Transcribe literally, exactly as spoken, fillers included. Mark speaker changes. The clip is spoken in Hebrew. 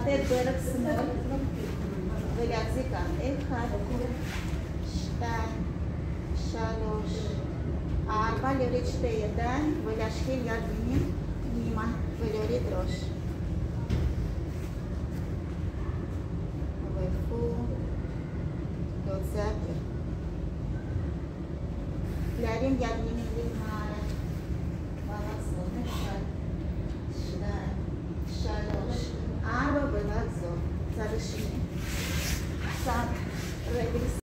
Speaker 1: לתת ברך שמאל ולהחזיק כאן. אחד, שתיים, שלוש, ארבע, להוריד שתי ידיים ולהשחיל יד ימין פנימה ולהוריד ראש. ופה, להוציא. להרים יד ימין למעלה. ולחזור. אחד, שתיים, שלוש, ארבע ולחזור. צד השני. צד רגל